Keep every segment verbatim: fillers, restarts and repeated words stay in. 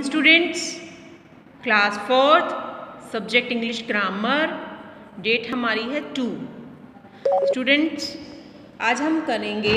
Students, class fourth, subject English grammar, date हमारी है two. Students, आज हम करेंगे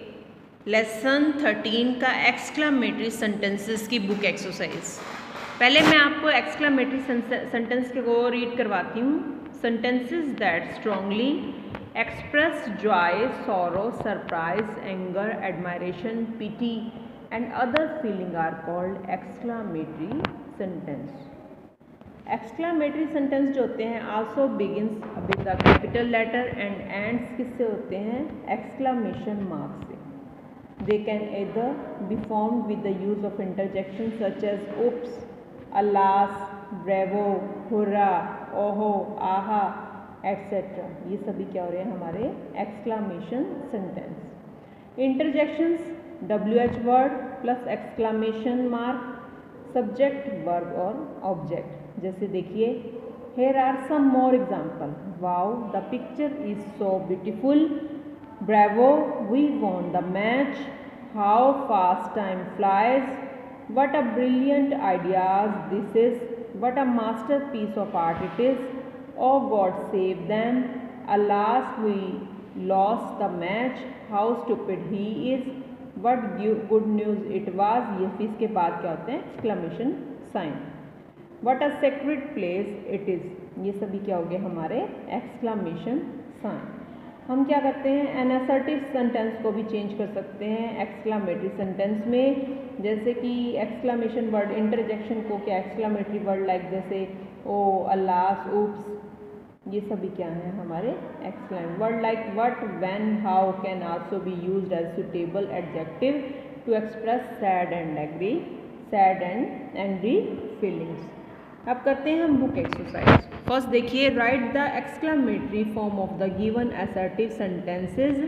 लेसन थर्टीन का एक्सक्लामेटरी सेंटेंसेस की बुक एक्सरसाइज। पहले मैं आपको एक्सक्लामेटरी सेंटेंस के को रीड करवाती हूँ। Sentences that strongly express joy, sorrow, surprise, anger, admiration, pity and other feeling are called exclamatory sentence. Exclamatory sentence जो होते हैं also begins with the capital letter and ends किससे होते हैं? exclamation mark से। They can either be formed with the use of interjections such as oops, alas, bravo, hurrah, oho, aha, et cetera. ये सभी क्या हो रहे हैं हमारे exclamation sentence. Interjections W H word plus exclamation mark, subject, verb और object. जैसे देखिए, here are some more example. Wow, the picture is so beautiful. Bravo, we won the match. How fast time flies. What a brilliant ideas this is. What a masterpiece of art it is. Oh god save them. Alas, we lost the match. How stupid he is. What good news it was. ये fees के बाद क्या होते हैं? Exclamation sign. What a secret place it is. ये सभी क्या हो गए हमारे एक्सक्लेमेशन साइन। हम क्या करते हैं? एन असर्टिव सेंटेंस को भी चेंज कर सकते हैं एक्सक्लेमेटरी सेंटेंस में। जैसे कि एक्सक्लेमेशन वर्ड इंटरजेक्शन को क्या एक्सक्लेमेटरी वर्ड लाइक जैसे ओ, अल्लास, ऊप्स, ये सभी क्या हैं हमारे exclaim word like what, when, how can also be used as suitable adjective to express sad and agree sad and angry feelings. अब करते हैं हम बुक एक्सरसाइज। फर्स्ट देखिए, write the exclamatory form of the given assertive sentences.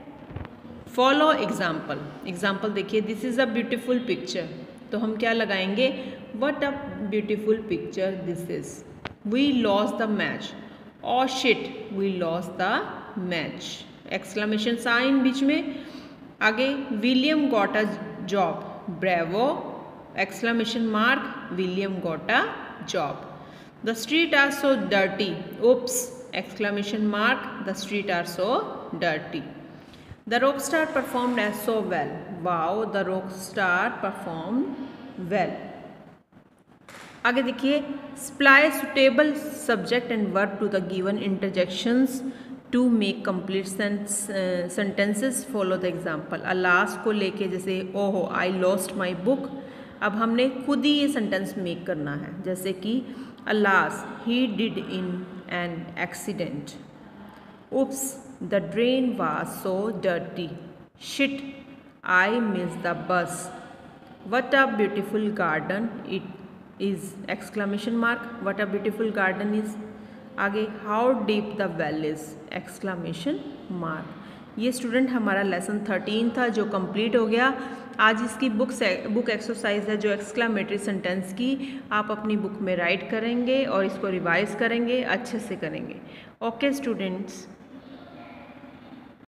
Follow example. Example देखिए, this is a beautiful picture, तो हम क्या लगाएंगे? What a beautiful picture this is. We lost the match. Oh shit, we lost the match. Exclamation sign बीच में। आगे, William got a job. Bravo! Exclamation mark. William got a job. The streets are so dirty. Oops! Exclamation mark. The streets are so dirty. The rock star performed as so well. Wow! The rock star performed well. आगे देखिए, supply suitable subject and verb to the given interjections to make complete sentences. Follow the example. Alas को लेके जैसे ओहो, I lost my book. अब हमने खुद ही ये सेंटेंस मेक करना है। जैसे कि alas, he did in an accident. Oops, the drain was so dirty. Shit, I miss the bus. What a beautiful garden it is exclamation mark. What a beautiful garden is. आगे, how deep the well is exclamation mark. ये student हमारा lesson thirteen था जो complete हो गया। आज इसकी book book exercise है जो एक्सक्लेमेटरी सेंटेंस की, आप अपनी बुक में राइट करेंगे और इसको रिवाइज करेंगे, अच्छे से करेंगे। Okay students.